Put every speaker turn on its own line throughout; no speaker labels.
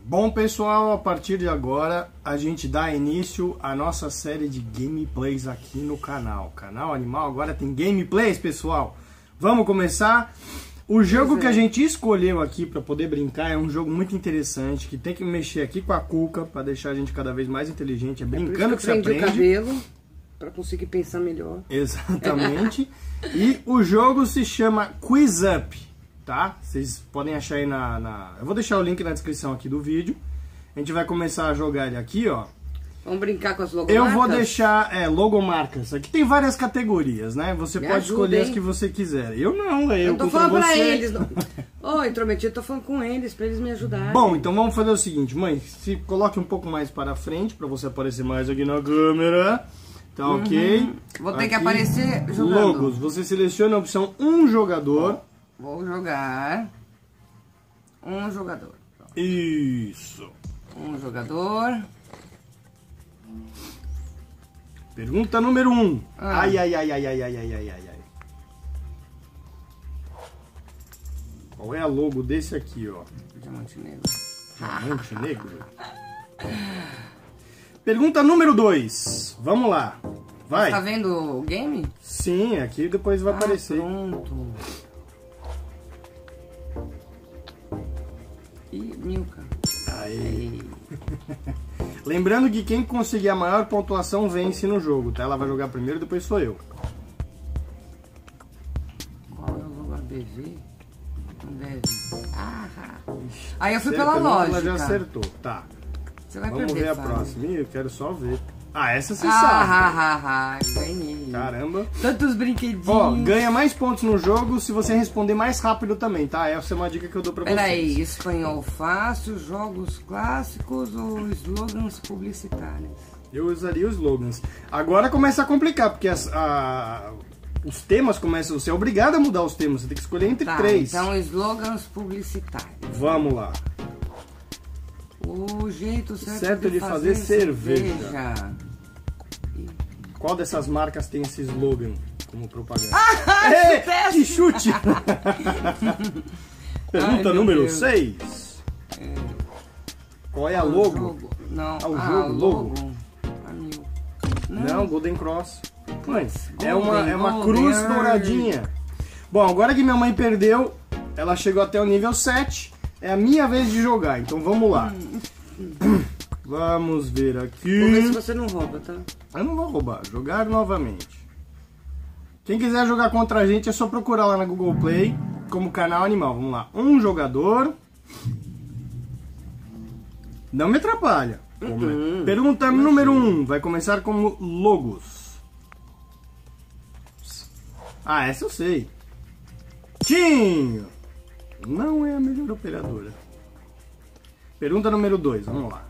Bom pessoal, a partir de agora a gente dá início à nossa série de gameplays aqui no canal. Canal Animal agora tem gameplays, pessoal. Vamos começar? O jogo que a gente escolheu aqui para poder brincar é um jogo muito interessante, que tem que mexer aqui com a cuca para deixar a gente cada vez mais inteligente. É brincando que você aprende.
O cabelo para conseguir pensar melhor.
Exatamente. E o jogo se chama Quiz Up. Tá? Vocês podem achar aí Eu vou deixar o link na descrição aqui do vídeo. A gente vai começar a jogar ele aqui, ó.
Vamos brincar com as logomarcas?
Eu vou deixar, logomarcas. Aqui tem várias categorias, né? Você pode escolher as que você quiser. Eu não, eu
tô falando pra eles. Ô, intrometido, tô falando com eles, pra eles me ajudarem.
Bom, então vamos fazer o seguinte, mãe. Se coloque um pouco mais para frente, pra você aparecer mais aqui na câmera. Tá ok?
Vou ter que aparecer jogando.
Logos, você seleciona a opção um jogador.
Vou jogar um jogador.
Isso.
Um jogador.
Pergunta número 1. Ai. Qual é a logo desse aqui, ó?
Diamante Negro.
Diamante Negro? Pergunta número 2. Vamos lá. Vai.
Você tá vendo o game?
Sim, aqui depois vai aparecer.
Pronto. Milka.
Aí. Lembrando que quem conseguir a maior pontuação vence no jogo, tá? Ela vai jogar primeiro, depois sou eu.
Qual é o logo ABV? Não deve. Aí eu fui pela lógica.
Ela já acertou, tá.
Você vai
Vamos
perder,
ver a
Fábio.
próxima. Ih, eu quero só ver. Essa você sabe.
Ganhei.
Caramba.
Tantos brinquedinhos.
Ó, ganha mais pontos no jogo se você responder mais rápido também, tá? Essa é uma dica que eu dou pra vocês.
Peraí, espanhol fácil, jogos clássicos ou slogans publicitários?
Eu usaria os slogans. Agora começa a complicar, porque os temas começam... Você é obrigado a mudar os temas, você tem que escolher entre 3.
Então slogans publicitários.
Vamos lá.
O jeito certo
de fazer cerveja. Qual dessas marcas tem esse slogan como propaganda? Que chute! Pergunta número 6. Qual é a logo?
Não,
o logo. Não, Golden Cross. Mãe, é uma cruz douradinha. Bom, agora que minha mãe perdeu, ela chegou até o nível 7. É a minha vez de jogar, então vamos lá. Vamos ver aqui.
Vou ver se você não rouba, tá?
Eu não vou roubar, jogar novamente. Quem quiser jogar contra a gente é só procurar lá na Google Play como Canal Animal. Vamos lá, um jogador. Não me atrapalha. Pergunta número 1, vai começar como logos. Essa eu sei. Tinho. Não é a melhor operadora. Pergunta número 2, vamos lá.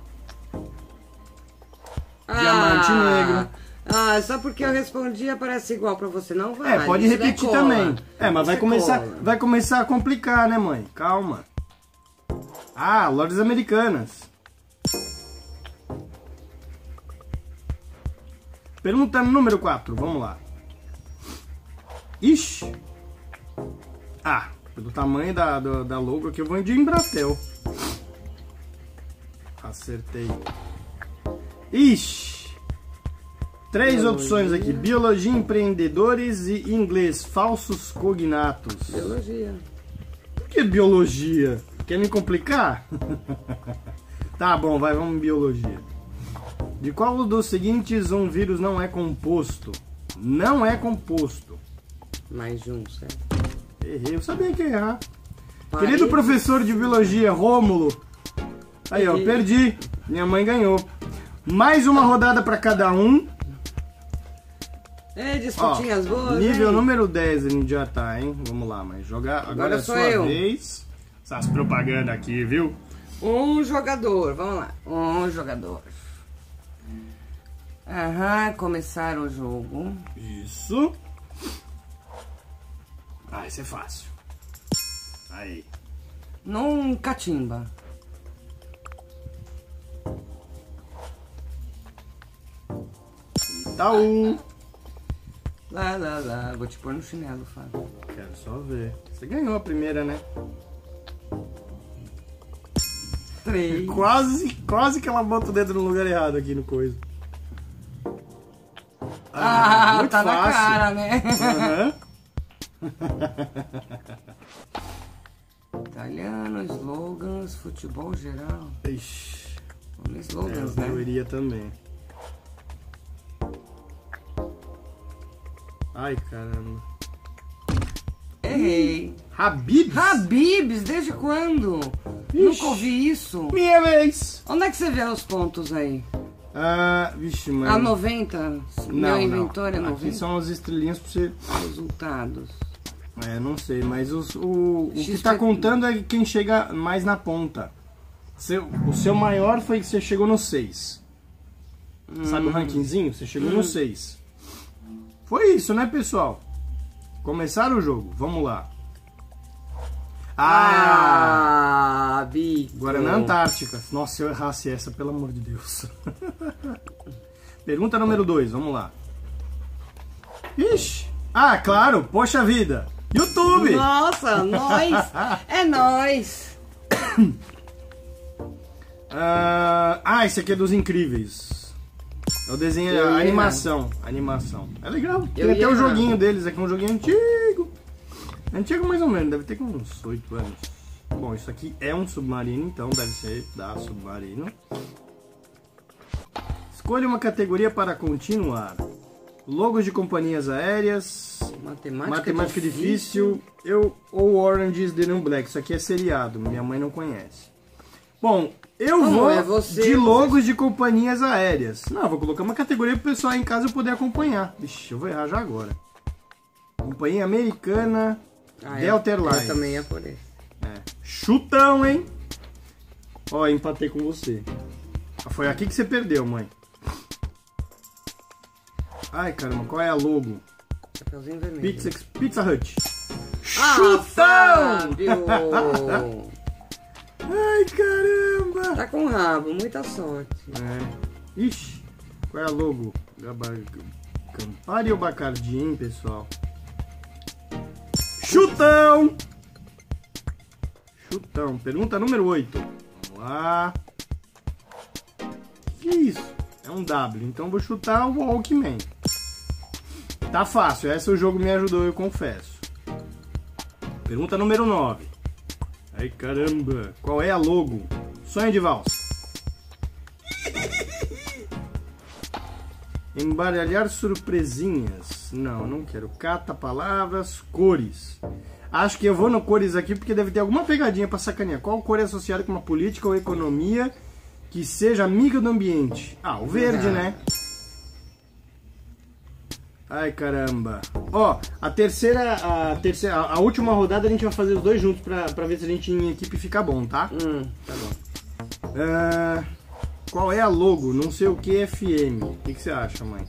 Diamante Negro.
Só porque eu respondi parece igual pra você, não vai.
Pode repetir também. Mas vai começar a complicar, né, mãe? Calma. Lojas Americanas. Pergunta número 4, vamos lá. Ixi. Pelo tamanho da logo aqui, eu vou de Embratel. Acertei. Ixi! 3 opções aqui. Biologia, empreendedores e inglês. Falsos cognatos.
Biologia.
Por que biologia? Quer me complicar? Tá bom, vamos em biologia. De qual dos seguintes um vírus não é composto? Não é composto.
Mais de um, certo?
Errei, eu sabia que ia errar. Querido professor de biologia, Rômulo. Aí, ó, perdi. Minha mãe ganhou. Mais uma rodada para cada um.
Disputinhas boas,
nível número 10 a gente já tá, hein? Vamos lá, mas jogar. Agora é sua vez. Essas propagandas aqui, viu?
Um jogador, vamos lá. Um jogador. Começar o jogo.
Isso. Esse é fácil. Aí.
Num catimba.
Itaú.
Lá. Vou te pôr no chinelo, Fábio.
Quero só ver. Você ganhou a primeira, né?
3.
Quase que ela bota o dedo no lugar errado aqui no coisa.
Ah, tá
muito
na
fácil.
cara, né? Italiano, slogans, futebol geral.
Ixi,
Vamos slogans, né?
eu iria também. Ai, caramba.
Errei.
Habibs?
Habibs, desde quando?
Ixi.
Nunca ouvi isso.
Minha vez.
Onde é que você vê os pontos aí?
Vixe, mano.
A 90? Meu inventor é 90?
Aqui são as estrelinhas pra você...
Resultados.
Não sei, mas o que
XP...
tá contando é quem chega mais na ponta. O seu maior foi que você chegou no 6. Sabe o rankingzinho? Você chegou no 6. Foi isso, né, pessoal? Começaram o jogo, vamos lá.
Bico.
Agora na Antártica. Nossa, se eu errasse essa, pelo amor de Deus. Pergunta número 2, vamos lá. Ixi. Claro, poxa vida. YouTube.
Nossa, nós. É nós.
Esse aqui é dos Incríveis. É o desenho, a animação. É legal. Tem até o joguinho deles, aqui é um joguinho antigo. Antigo mais ou menos, deve ter com uns 8 anos. Bom, isso aqui é um submarino, então deve ser da Submarino. Escolha uma categoria para continuar. Logos de companhias aéreas. Matemática difícil. Ou Orange is the New Black. Isso aqui é seriado, minha mãe não conhece. Bom, eu vou de logos de companhias aéreas. Não, vou colocar uma categoria pro pessoal aí em casa poder acompanhar. Vixe, eu vou errar já agora. Companhia Americana, Delta Airlines.
Eu também ia por esse.
Chutão, hein? Ó, empatei com você. Foi aqui que você perdeu, mãe. Ai, caramba, qual é a logo?
Chapeuzinho vermelho.
Pizza Hut.
Fábio!
Ai, caramba!
Tá com rabo, muita sorte.
Ixi, qual é a logo? Campari ou Bacardi, hein, pessoal? Chutão! Pergunta número 8. Vamos lá. Que isso? É um W, então vou chutar o Walkman. Tá fácil, esse o jogo me ajudou, eu confesso. Pergunta número 9. Ai, caramba. Qual é a logo? Sonho de valsa. Embaralhar surpresinhas. Não quero. Cata palavras, cores. Acho que eu vou no cores aqui porque deve ter alguma pegadinha pra sacanear. Qual cor é associada com uma política ou economia que seja amiga do ambiente? O verde, né? Ai, caramba. Ó, a última rodada a gente vai fazer os dois juntos pra ver se a gente em equipe fica bom, tá?
Tá bom.
Qual é a logo? Não sei o que FM. O que você acha, mãe?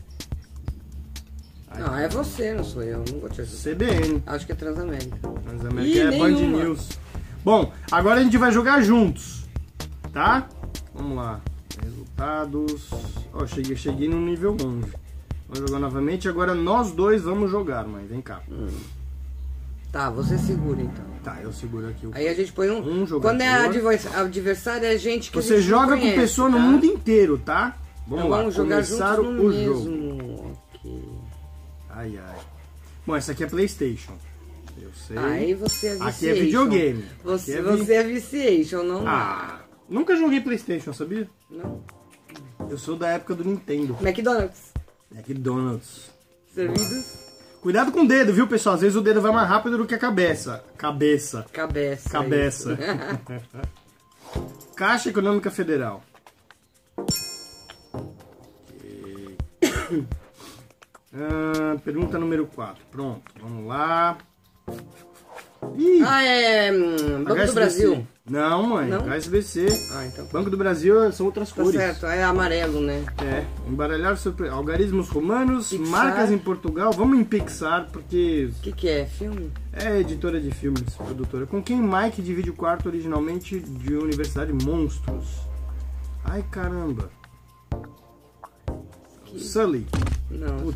Não, é você, não sou eu. Não vou te ajudar.
CBN.
Acho que é Transamérica.
Transamérica é Band News. Bom, agora a gente vai jogar juntos, tá? Vamos lá. Resultados. Ó, cheguei no nível 11. Vamos jogar novamente. Agora nós dois vamos jogar, mãe. Vem cá.
Tá, você segura então.
Tá, eu seguro aqui.
Aí a gente põe um jogador. Quando é adversário, é gente que
você
a gente
joga
não conhece,
com pessoa no mundo inteiro, tá? Vamos lá.
Vamos jogar
começar
juntos no
o
mesmo.
jogo. Ai. Bom, essa aqui é PlayStation. Eu sei.
Aí você é viciation.
Aqui é videogame.
Você é viciation, não?
Nunca joguei PlayStation, sabia?
Não.
Eu sou da época do Nintendo.
McDonald's. Servidos?
Cuidado com o dedo, viu, pessoal? Às vezes o dedo vai mais rápido do que a cabeça. Cabeça. Caixa Econômica Federal. Pergunta número 4. Pronto, vamos lá.
Banco do Brasil.
Não, mãe, não? HSBC.
Então.
Banco do Brasil são outras cores.
Certo, é amarelo, né?
Embaralhar algarismos romanos, Pixar. Marcas em Portugal. Vamos em Pixar, porque...
O que é? Filme?
É editora de filmes, produtora. Com quem Mike divide o quarto originalmente de Universidade Monstros? Ai, caramba. Sully.
Não,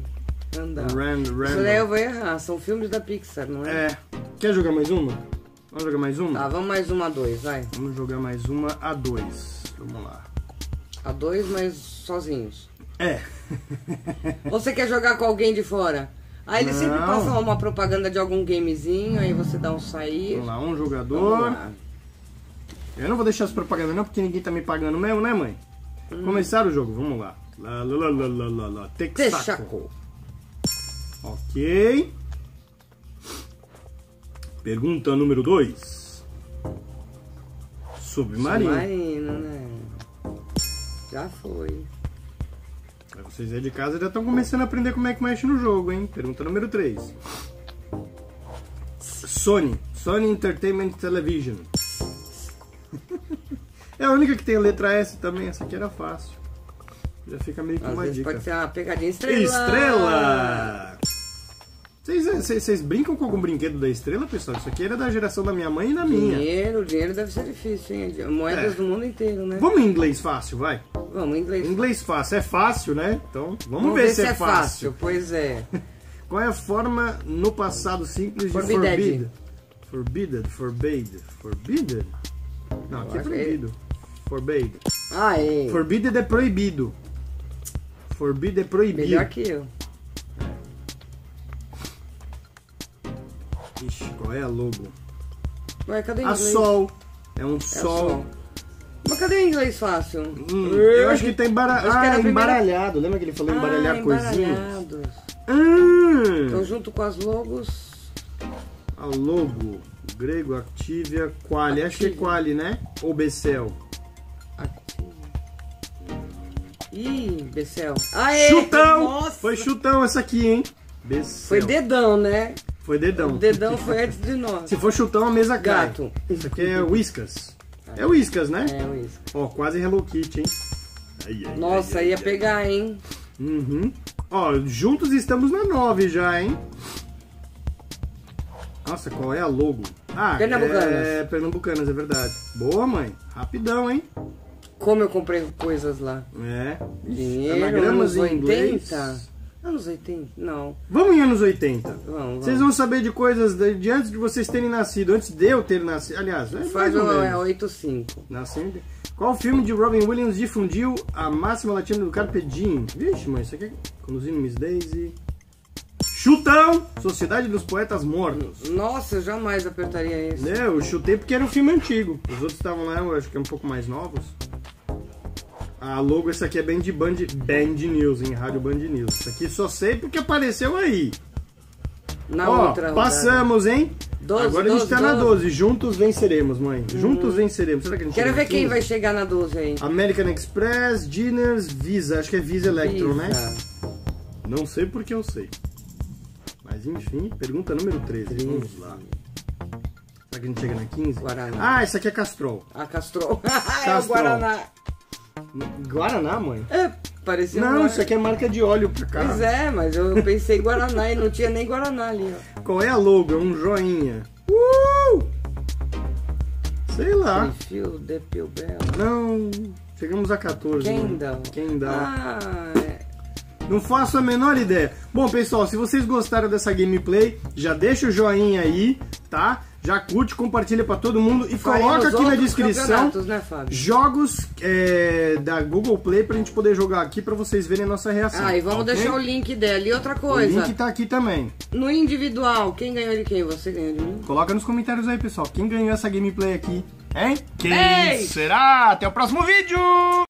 Isso
Randall.
daí eu vou errar. São filmes da Pixar, não é?
Quer jogar mais uma? Vamos jogar mais uma?
Tá, vamos mais uma A2, vai.
Vamos jogar mais uma A2. Vamos lá.
A2, mas sozinhos.
É.
Ou você quer jogar com alguém de fora? Aí ele sempre
Não.
passa uma propaganda de algum gamezinho, aí você dá um sair.
Vamos lá, um
Vamos
jogador.
lá.
Eu não vou deixar as propagandas não, porque ninguém tá me pagando mesmo, né, mãe? Começar o jogo, vamos lá. Lá, lá, lá, lá, lá, lá. Texaco.
Texaco.
Ok. Pergunta número 2. Submarino.
Submarino, né? Já foi.
Vocês aí de casa já estão começando a aprender como é que mexe no jogo, hein? Pergunta número 3. Sony Entertainment Television. É a única que tem a letra S também, essa aqui era fácil. Já fica meio que
Às
uma
vezes
dica.
pode ser uma pegadinha estrela.
Estrela! Vocês brincam com algum brinquedo da estrela, pessoal? Isso aqui era da geração da minha mãe e da minha.
Dinheiro deve ser difícil, hein? Moedas do mundo inteiro, né?
Vamos em inglês fácil, vai.
Vamos, em inglês.
Inglês fácil. É fácil, né? Então, vamos ver se é fácil.
Pois é.
Qual é a forma no passado simples de
Forbidden.
Forbidden? Não, aqui é proibido. Forbade.
Ah, é.
Forbidden é proibido. Forbidden é proibido.
Melhor que eu.
Ixi, qual é a logo?
Ué, cadê o
A
inglês?
sol. É um
É
sol.
Mas cadê o inglês fácil?
Eu acho que tá
Acho que era a primeira-
embaralhado. Lembra que ele falou embaralhar coisinhas?
embaralhados.
Ah,
Então, junto com as logos...
a logo. Grego, Activia, Quali. Acho que é
Activia.
Quali, né? Ou Becel.
Aqui. Ih, Becel. Aê!
Chutão!
Nossa!
Foi chutão essa aqui, hein? Becel.
Foi dedão, né?
Foi dedão.
O dedão foi antes de nós.
Se for chutão, a mesa cai.
Gato.
Isso aqui é Whiskas. É Whiskas, né?
É isso.
Ó, quase Hello Kitty, hein? Ai, ai,
Nossa,
ai,
ia
ai,
pegar, hein?
Uhum. Ó, juntos estamos na 9 já, hein? Nossa, qual é a logo? Ah,
Pernambucanas.
É Pernambucanas, é verdade. Boa, mãe. Rapidão, hein?
Como eu comprei coisas lá.
É.
Dinheiro,
Anagramas
anos
em inglês.
80? Anos 80? Não.
Vamos em anos 80.
Vamos.
Vocês vão saber de coisas de antes de vocês terem nascido, antes de eu ter nascido. Aliás, é
Faz
mais ou
o
menos.
85.
Nasceu. Qual filme de Robin Williams difundiu a máxima latina do Carpe Diem? Vixe, mãe, isso aqui é Conduzindo Miss Daisy. Chutão! Sociedade dos Poetas Mortos.
Nossa, eu jamais apertaria esse.
Né, eu chutei porque era um filme antigo. Os outros estavam lá, eu acho que um pouco mais novos. A logo, essa aqui é bem de Band News, em Rádio Band News. Isso aqui só sei porque apareceu aí.
Na
Ó,
outra.
passamos, hein?
12,
Agora a gente tá na 12. Juntos venceremos, mãe. Juntos venceremos. Será que a gente
Quero
chega
ver
na
quem
15?
vai chegar na 12 aí.
American Express, Diners, Visa. Acho que é Visa Electron, né?
Visa.
Não sei porque eu sei. Mas enfim, pergunta número 13. Vamos lá. Será que a gente chega na 15?
Guaraná.
Ah, essa aqui é Castrol.
A Castrol. É o
Castrol.
Guaraná.
Guaraná, mãe?
É, parecia
Não,
um
isso aqui é marca de óleo pra cá.
Pois é, mas eu pensei Guaraná e não tinha nem Guaraná ali, ó.
Qual é a logo? É um joinha. Sei lá.
Refil de Pilbel.
Não. Chegamos a 14.
Kendall.
Kendall.
Ah, é.
Não faço a menor ideia. Bom, pessoal, se vocês gostaram dessa gameplay, já deixa o joinha aí, tá? Já curte, compartilha pra todo mundo e
Faremos
coloca aqui na
outros
descrição
campeonatos, né, Fábio?
jogos da Google Play pra gente poder jogar aqui pra vocês verem a nossa reação.
Ah, e vamos
ok?
deixar o link dela. E outra
O
coisa,
link tá aqui também.
no individual, quem ganhou de quem? Você ganhou de mim?
Coloca nos comentários aí, pessoal. Quem ganhou essa gameplay aqui, hein? Quem
Ei!
será? Até o próximo vídeo!